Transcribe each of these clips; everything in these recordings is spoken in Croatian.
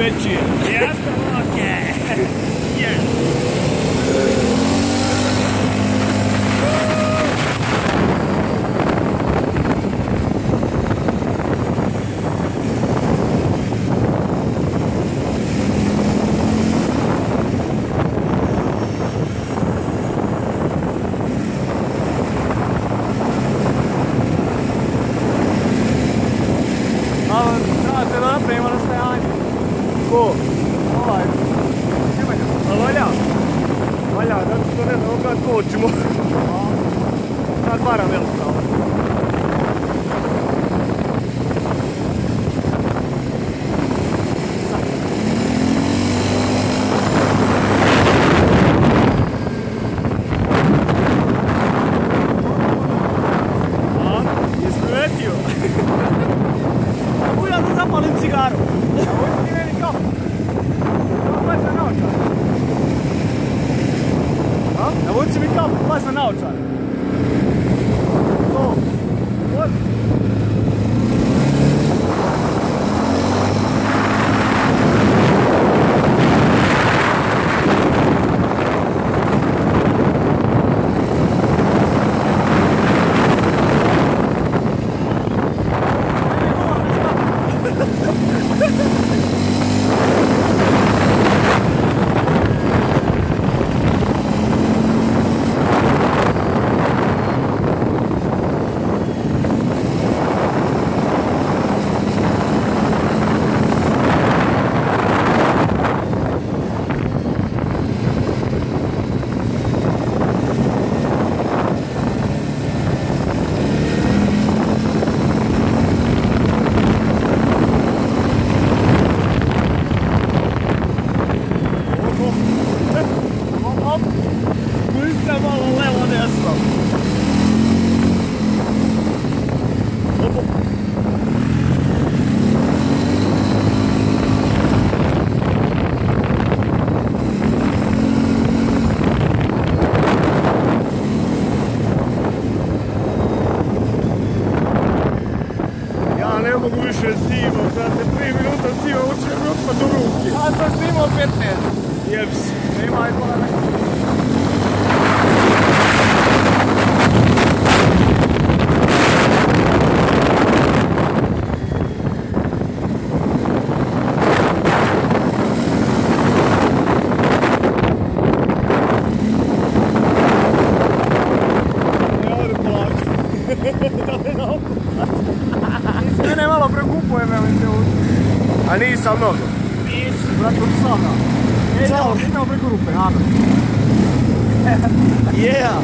veći je. Jasno, okej. Trebate da napravimo rastajanje. Ko? Ovaj, snimanje. A valja? Valja, zato što ne znamo kad kočimo. Sad varam jednostavno. Isprimetio. Uja da zapalim cigaru. Ovo ti meni kapu. Baš na naočar. Navuci mi kapu, pas na naočar. To. What? Pusti malo levo desno. Ja ne mogu više snimati, znate, 3 minuta snimam, uče mi otpad u ruke. Ja sam snimao 15. Jeps. Ima i pola. Mene malo prekupuje me ovim te uči. A nisam mnogo. Nisi, brate, od sada. Idemo preko rupe, Ana. Yeah!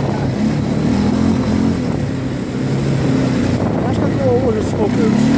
Znaš kako ovo uđe skopljujući?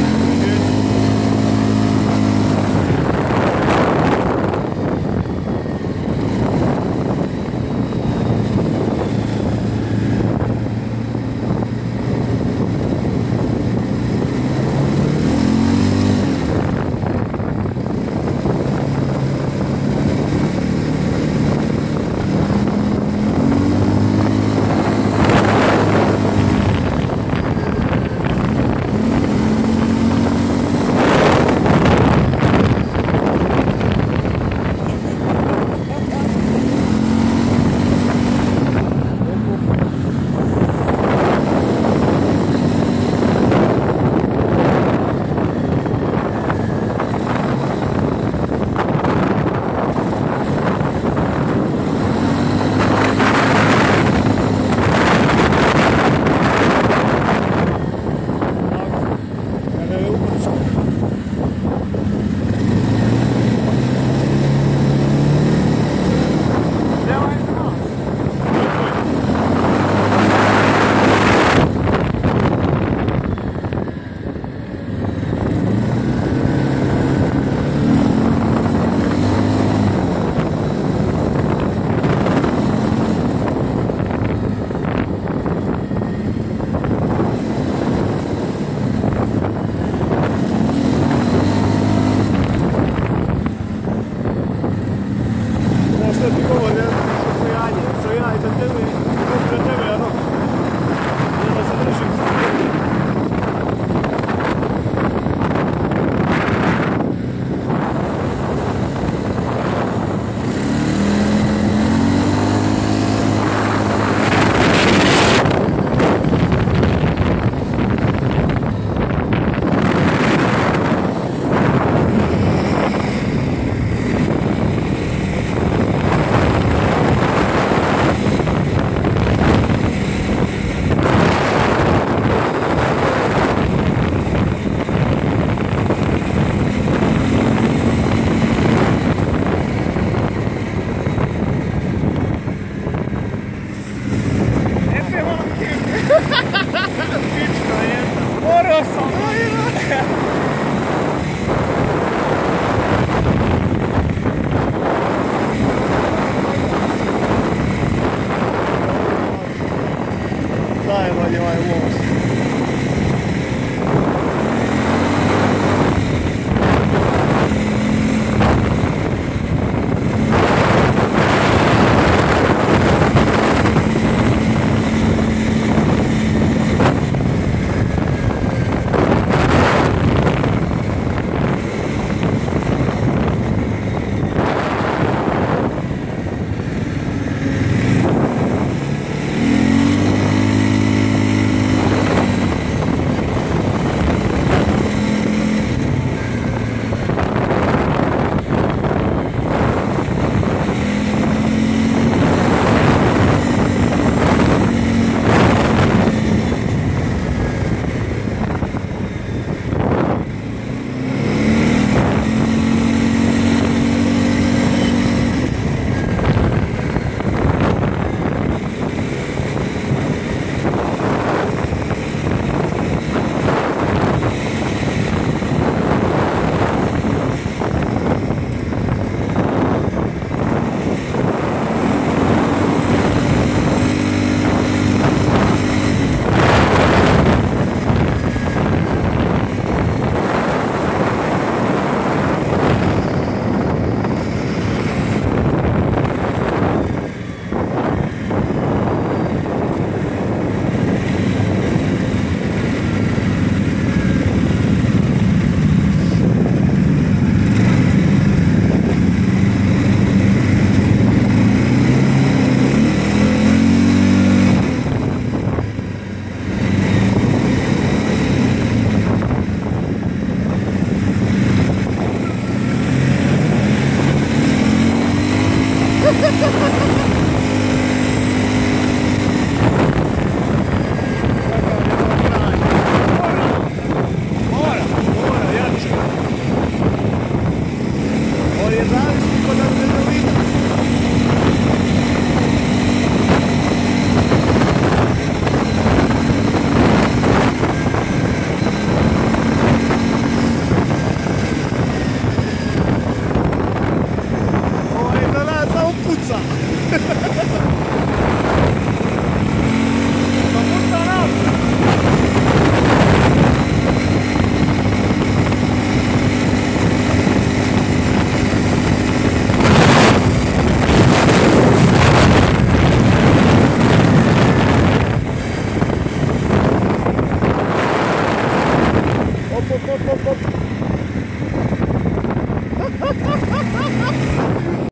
radi ovaj voz.